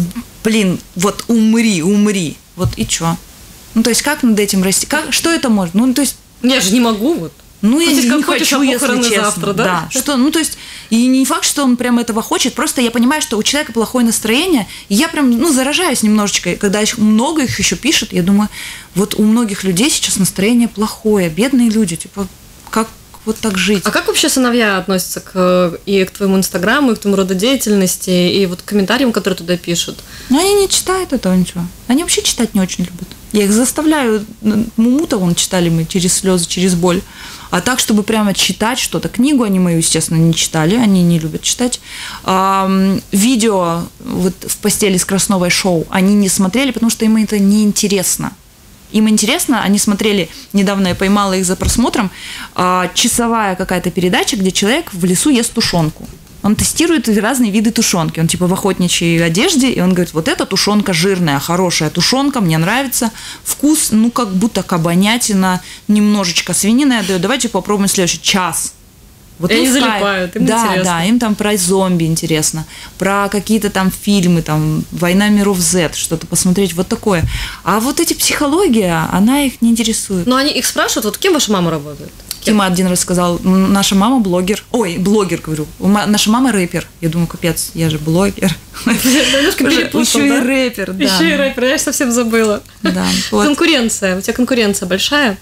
блин, вот умри, умри, вот и чё? Ну, то есть как над этим расти? Как, что это может? Ну, то есть... Я же не могу вот. Ну, я не хочешь, хочу, если честно. Завтра, да? Да. Что, ну, то есть, и не факт, что он прям этого хочет, просто я понимаю, что у человека плохое настроение, и я прям, ну, заражаюсь немножечко, когда их много их еще пишет, я думаю, вот у многих людей сейчас настроение плохое, бедные люди, типа, как вот так жить? А как вообще сыновья относятся к, и к твоему инстаграму, и к твоему роду деятельности, и вот к комментариям, которые туда пишут? Ну, они не читают этого ничего. Они вообще читать не очень любят. Я их заставляю, Муму-то вон читали мы через слезы, через боль. А так, чтобы прямо читать что-то, книгу они мою, естественно, не читали, они не любят читать. А, видео вот в постели с Красновой шоу они не смотрели, потому что им это не интересно. Им интересно, они смотрели, недавно я поймала их за просмотром, а, часовая какая-то передача, где человек в лесу ест тушенку. Он тестирует разные виды тушенки. Он типа в охотничьей одежде, и он говорит, вот эта тушенка жирная, хорошая тушенка, мне нравится. Вкус, ну, как будто кабанятина, немножечко свинина я даю. Давайте попробуем следующий час. Вот и они залипают, им да, интересно. Да, им там про зомби интересно, про какие-то там фильмы, там «Война миров Z», что-то посмотреть, вот такое. А вот эти психология, она их не интересует. Но они их спрашивают, вот кем ваша мама работает? Тима один раз сказал, наша мама блогер. Ой, блогер, говорю. Наша мама рэпер. Я думаю, капец, я же блогер. Немножко перепутал, Еще да? и рэпер, да. Еще и рэпер, я совсем забыла. Да, вот. Конкуренция. У тебя конкуренция большая?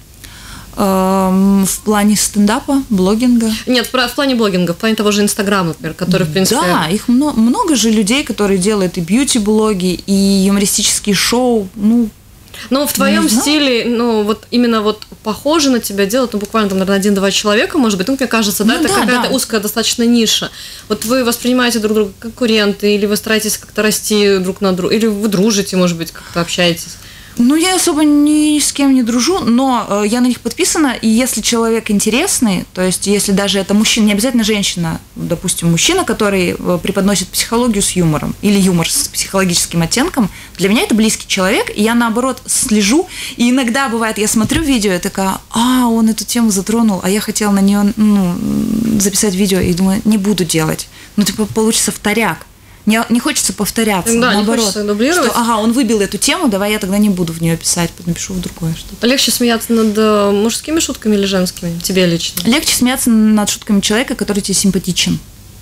Эм, В плане стендапа, блогинга. Нет, в пра- в плане блогинга, в плане того же Инстаграма, например, который, в принципе... Да, их мно- много же людей, которые делают и бьюти-блоги, и юмористические шоу. Ну, Но в твоем Не знаю. стиле, ну, вот именно вот похоже на тебя делают, ну, буквально там, наверное, один-два человека, может быть, ну, мне кажется, да, Ну это да, какая-то да. узкая достаточно ниша. Вот вы воспринимаете друг друга как конкуренты, или вы стараетесь как-то расти друг на друга, или вы дружите, может быть, как-то общаетесь? Ну, я особо ни с кем не дружу, но э, я на них подписана, и если человек интересный, то есть если даже это мужчина, не обязательно женщина, допустим, мужчина, который э, преподносит психологию с юмором, или юмор с психологическим оттенком, для меня это близкий человек, и я, наоборот, слежу, и иногда бывает, я смотрю видео, и такая, а, он эту тему затронул, а я хотела на нее, ну, записать видео, и думаю, не буду делать. Ну, типа, получится вторяк. Не, не хочется повторяться, Да, не наоборот. хочется дублировать. Что, ага, он выбил эту тему, давай я тогда не буду в нее писать, напишу в другое что-то. Легче смеяться над э, мужскими шутками или женскими? Тебе лично? Легче смеяться над шутками человека, который тебе симпатичен.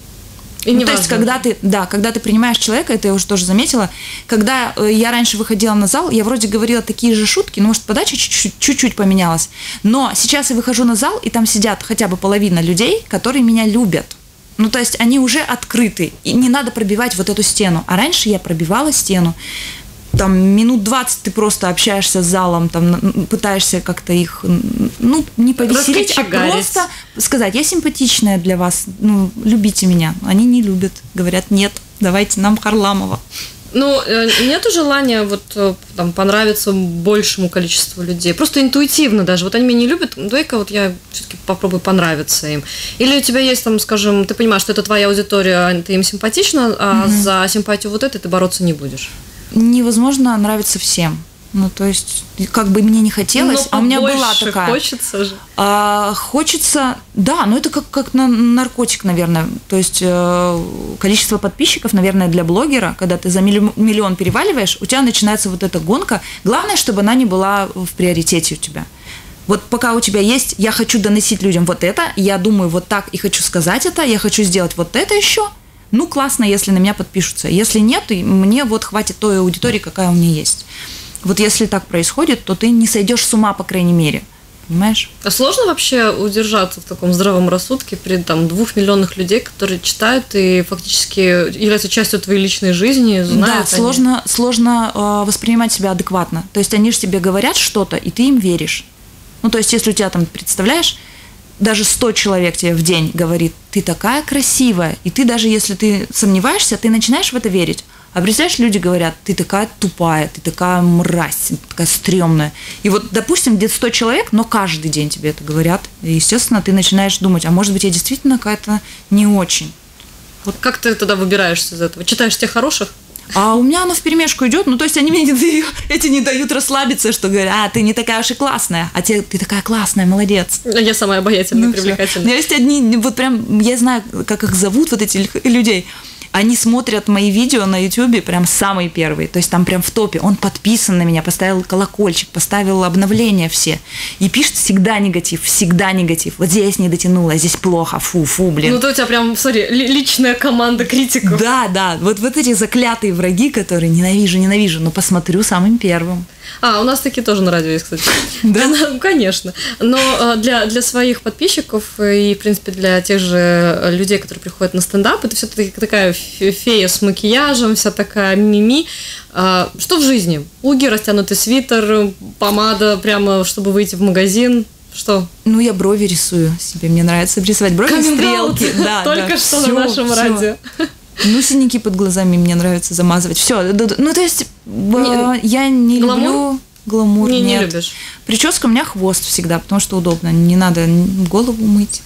И Ну, не то есть, когда ты, да, когда ты принимаешь человека, это я уже тоже заметила, когда э, я раньше выходила на зал, я вроде говорила такие же шутки, ну, может, подача чуть-чуть, чуть-чуть поменялась, но сейчас я выхожу на зал, и там сидят хотя бы половина людей, которые меня любят. Ну, то есть они уже открыты, и не надо пробивать вот эту стену. А раньше я пробивала стену. Там минут двадцать ты просто общаешься с залом, там н- пытаешься как-то их, ну, не повеселить, а Раскочегарить. просто сказать, я симпатичная для вас, ну, любите меня. Они не любят, говорят, нет, давайте нам Харламова. Ну, э, нету желания вот э, там понравиться большему количеству людей. Просто интуитивно даже. Вот они меня не любят, дай-ка вот я все-таки попробую понравиться им. Или у тебя есть там, скажем, ты понимаешь, что это твоя аудитория, ты им симпатична, а Мгм. за симпатию вот этой ты бороться не будешь. Невозможно нравиться всем. Ну, то есть, как бы мне не хотелось, Но а у меня была побольше такая. хочется же. А, хочется, да, но это как, как на наркотик, наверное. То есть э, количество подписчиков, наверное, для блогера, когда ты за миллион, миллион переваливаешь, у тебя начинается вот эта гонка. Главное, чтобы она не была в приоритете у тебя. Вот пока у тебя есть, я хочу доносить людям вот это, я думаю вот так и хочу сказать это, я хочу сделать вот это еще. Ну, классно, если на меня подпишутся. Если нет, и мне вот хватит той аудитории, какая у меня есть. Вот если так происходит, то ты не сойдешь с ума, по крайней мере. Понимаешь? А сложно вообще удержаться в таком здравом рассудке при там двух миллионах людей, которые читают и фактически являются частью твоей личной жизни, знают Да, они? сложно, сложно э, воспринимать себя адекватно. То есть они же тебе говорят что-то, и ты им веришь. Ну, то есть если у тебя там, представляешь, даже сто человек тебе в день говорит, ты такая красивая, и ты даже если ты сомневаешься, ты начинаешь в это верить. А представляешь, люди говорят, ты такая тупая, ты такая мразь, ты такая стрёмная. И вот, допустим, где-то сто человек, но каждый день тебе это говорят. И, естественно, ты начинаешь думать, а может быть, я действительно какая-то не очень. Вот как ты тогда выбираешься из этого? Читаешь тех хороших? А у меня оно вперемешку идет, ну то есть они мне не дают, эти не дают расслабиться, что говорят, а ты не такая уж и классная, а те, ты такая классная, молодец. Я самая обаятельная, Ну, всё. У привлекательная. меня есть одни, вот прям, я знаю, как их зовут, вот этих людей. Они смотрят мои видео на ютубе, прям самые первые, то есть там прям в топе. Он подписан на меня, поставил колокольчик, поставил обновления все. И пишет всегда негатив, всегда негатив. Вот здесь не дотянула, здесь плохо, фу-фу, блин. Ну, то у тебя прям, смотри, ли- личная команда критиков. Да, да, вот, вот эти заклятые враги, которые ненавижу, ненавижу, но посмотрю самым первым. А, у нас такие тоже на радио есть, кстати. Да? Ну, конечно. Но э, для, для своих подписчиков и, в принципе, для тех же людей, которые приходят на стендап, это все-таки такая фе- фея с макияжем, вся такая мими. А, что в жизни? Уги, растянутый свитер, помада прямо, чтобы выйти в магазин. Что? Ну, я брови рисую себе, мне нравится рисовать брови, Каминг-аут. стрелки. Да, Только да, что всё, на нашем всё. радио. Ну, синяки под глазами мне нравится замазывать. Все, ну, то есть, э, я не Гламур? люблю гламур, Не, не нет. любишь. Прическа у меня хвост всегда, потому что удобно, не надо голову мыть.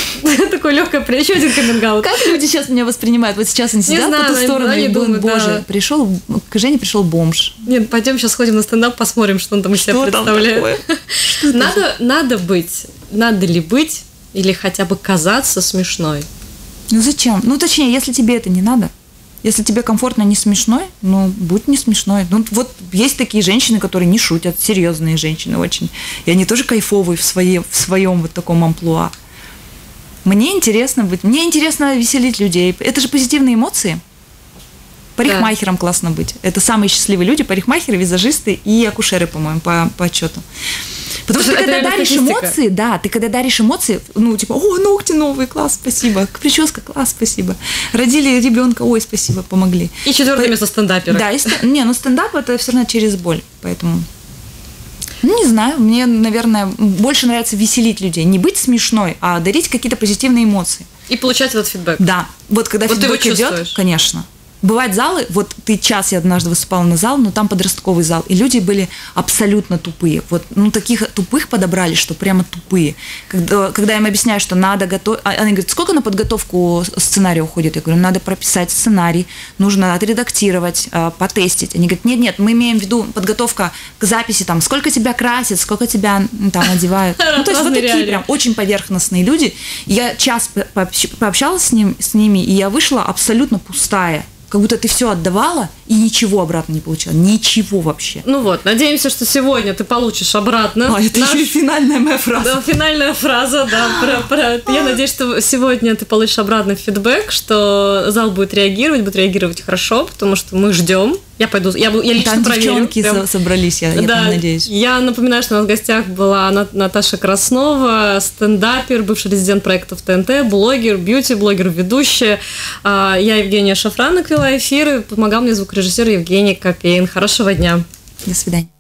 Такой легкое, еще один каминг-аут. Как люди сейчас меня воспринимают? Вот сейчас они сидят знаю, по ту они- сторону они и думают, думают, боже, да. пришел, к Жене пришел бомж. Нет, пойдем сейчас сходим на стендап, посмотрим, что он там из себя Что там представляет. такое? Надо, надо быть, надо ли быть или хотя бы казаться смешной. Ну, зачем? Ну, точнее, если тебе это не надо, Если тебе комфортно не смешной, ну, будь не смешной. Ну, вот есть такие женщины, которые не шутят, серьезные женщины очень. И они тоже кайфовые в, своей, в своем вот таком амплуа. Мне интересно быть, мне интересно веселить людей. Это же позитивные эмоции. Парикмахером да. классно быть. Это самые счастливые люди, парикмахеры, визажисты и акушеры, по-моему, по, по отчету. Потому что ты когда даришь статистика. эмоции, да, ты когда даришь эмоции, ну, типа, о, ногти новые, класс, спасибо, прическа, класс, спасибо. Родили ребенка, ой, спасибо, помогли. И четвертое место стендапера. Да, и, не, ну стендап это все равно через боль, поэтому... Ну, не знаю, мне, наверное, больше нравится веселить людей. Не быть смешной, а дарить какие-то позитивные эмоции. И получать этот фидбэк. Да, вот когда вот фидбэк идет, конечно. Бывают залы, вот ты час, я однажды выступала на зал, но там подростковый зал, и люди были абсолютно тупые. Вот, ну, таких тупых подобрали, что прямо тупые. Когда, когда я им объясняю, что надо готовить... Они говорят, сколько на подготовку сценария уходит? Я говорю, надо прописать сценарий, нужно отредактировать, потестить. Они говорят, нет-нет, мы имеем в виду подготовка к записи, там, сколько тебя красят, сколько тебя там одевают. Ну, то есть вот такие прям очень поверхностные люди. Я час пообщалась с ним, с ними, и я вышла абсолютно пустая. Как будто ты все отдавала и ничего обратно не получила. Ничего вообще. Ну вот, надеемся, что сегодня ты получишь обратно. А, это наш... еще и финальная моя фраза. Да, финальная фраза, да. Про, про... Я надеюсь, что сегодня ты получишь обратный фидбэк, что зал будет реагировать, будет реагировать хорошо, потому что мы ждем. Я пойду, я, я лично там проверю. Там девчонки прям... собрались, я, я да, надеюсь. Я напоминаю, что у нас в гостях была Наташа Краснова, стендапер, бывший резидент проектов ТНТ, блогер, бьюти-блогер, ведущая. Я Евгения Шафранок вела эфир, и помогал мне звукорежиссер Евгений Копейн. Хорошего дня. До свидания.